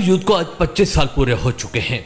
कारगिल युद्ध को आज 25 साल पूरे हो चुके हैं।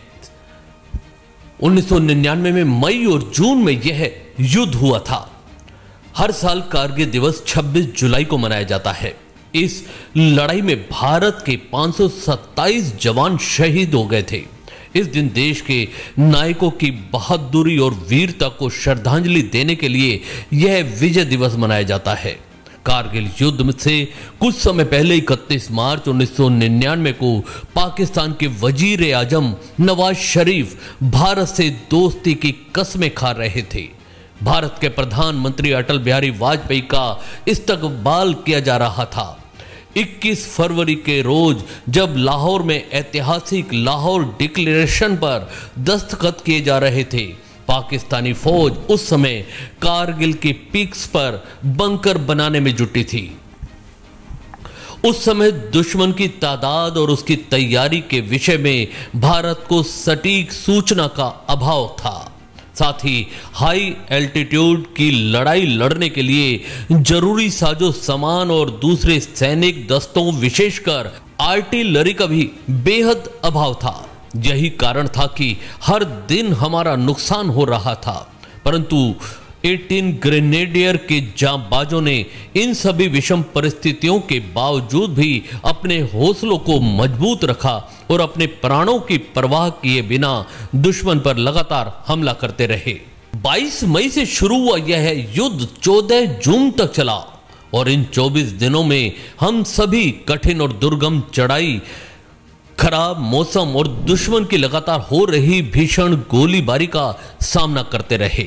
1999 में मई और जून में यह युद्ध हुआ था। हर साल कारगिल दिवस 26 जुलाई को मनाया जाता है। इस लड़ाई में भारत के 527 जवान शहीद हो गए थे। इस दिन देश के नायकों की बहादुरी और वीरता को श्रद्धांजलि देने के लिए यह विजय दिवस मनाया जाता है। कारगिल युद्ध से कुछ समय पहले 31 मार्च 1999 को पाकिस्तान के वजीर आजम नवाज शरीफ भारत से दोस्ती की कस्में खा रहे थे। भारत के प्रधानमंत्री अटल बिहारी वाजपेयी का इस्तकबाल किया जा रहा था। 21 फरवरी के रोज जब लाहौर में ऐतिहासिक लाहौर डिक्लेरेशन पर दस्तखत किए जा रहे थे, पाकिस्तानी फौज उस समय कारगिल के पीक्स पर बंकर बनाने में जुटी थी। उस समय दुश्मन की तादाद और उसकी तैयारी के विषय में भारत को सटीक सूचना का अभाव था। साथ ही हाई एल्टीट्यूड की लड़ाई लड़ने के लिए जरूरी साजो सामान और दूसरे सैनिक दस्तों विशेषकर आर्टिलरी का भी बेहद अभाव था। यही कारण था कि हर दिन हमारा नुकसान हो रहा था, परंतु 18 ग्रेनेडियर के जांबाजों ने इन सभी विषम परिस्थितियों के बावजूद भी अपने हौसलों को मजबूत रखा और अपने प्राणों की परवाह किए बिना दुश्मन पर लगातार हमला करते रहे। 22 मई से शुरू हुआ यह युद्ध 14 जून तक चला और इन 24 दिनों में हम सभी कठिन और दुर्गम चढ़ाई, खराब मौसम और दुश्मन की लगातार हो रही भीषण गोलीबारी का सामना करते रहे।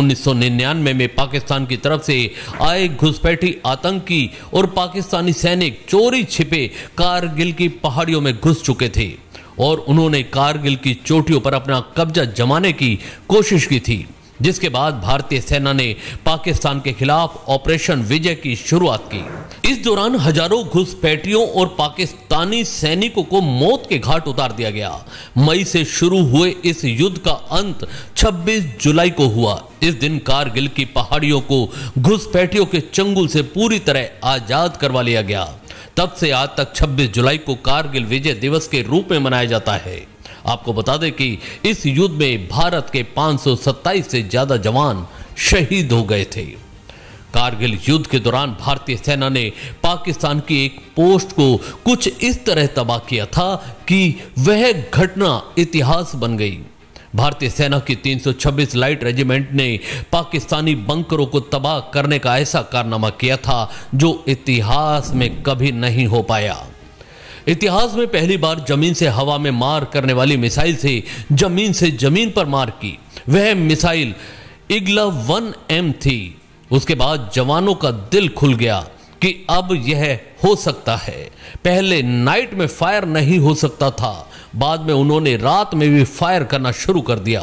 1999 में पाकिस्तान की तरफ से आए घुसपैठी आतंकी और पाकिस्तानी सैनिक चोरी छिपे कारगिल की पहाड़ियों में घुस चुके थे और उन्होंने कारगिल की चोटियों पर अपना कब्जा जमाने की कोशिश की थी, जिसके बाद भारतीय सेना ने पाकिस्तान के खिलाफ ऑपरेशन विजय की शुरुआत की। इस दौरान हजारों घुसपैठियों और पाकिस्तानी सैनिकों को मौत के घाट उतार दिया गया। मई से शुरू हुए इस युद्ध का अंत 26 जुलाई को हुआ। इस दिन कारगिल की पहाड़ियों को घुसपैठियों के चंगुल से पूरी तरह आजाद करवा लिया गया। तब से आज तक 26 जुलाई को कारगिल विजय दिवस के रूप में मनाया जाता है। आपको बता दें कि इस युद्ध में भारत के 527 से ज्यादा जवान शहीद हो गए थे। कारगिल युद्ध के दौरान भारतीय सेना ने पाकिस्तान की एक पोस्ट को कुछ इस तरह तबाह किया था कि वह घटना इतिहास बन गई। भारतीय सेना की 326 लाइट रेजिमेंट ने पाकिस्तानी बंकरों को तबाह करने का ऐसा कारनामा किया था जो इतिहास में कभी नहीं हो पाया। इतिहास में पहली बार जमीन से हवा में मार करने वाली मिसाइल से जमीन पर मार की। वह मिसाइल ईगल 1M थी। उसके बाद जवानों का दिल खुल गया कि अब यह हो सकता है। पहले नाइट में फायर नहीं हो सकता था, बाद में उन्होंने रात में भी फायर करना शुरू कर दिया।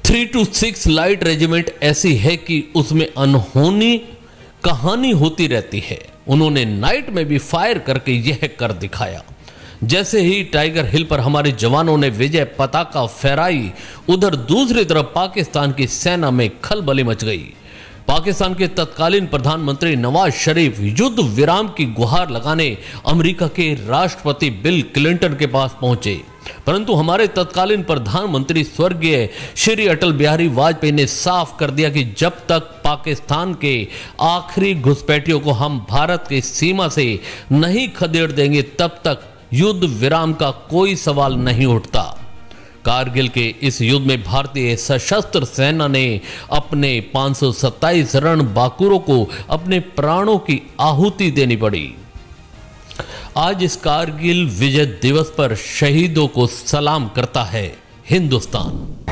326 लाइट रेजिमेंट ऐसी है कि उसमें अनहोनी कहानी होती रहती है। उन्होंने नाइट में भी फायर करके यह कर दिखाया। जैसे ही टाइगर हिल पर हमारे जवानों ने विजय पताका फहराई, उधर दूसरी तरफ पाकिस्तान की सेना में खलबली मच गई। पाकिस्तान के तत्कालीन प्रधानमंत्री नवाज शरीफ युद्ध विराम की गुहार लगाने अमेरिका के राष्ट्रपति बिल क्लिंटन के पास पहुंचे, परंतु हमारे तत्कालीन प्रधानमंत्री स्वर्गीय श्री अटल बिहारी वाजपेयी ने साफ कर दिया कि जब तक पाकिस्तान के आखिरी घुसपैठियों को हम भारत की सीमा से नहीं खदेड़ देंगे, तब तक युद्ध विराम का कोई सवाल नहीं उठता। कारगिल के इस युद्ध में भारतीय सशस्त्र सेना ने अपने 527 रणबांकुरों को अपने प्राणों की आहुति देनी पड़ी। आज इस कारगिल विजय दिवस पर शहीदों को सलाम करता है हिंदुस्तान।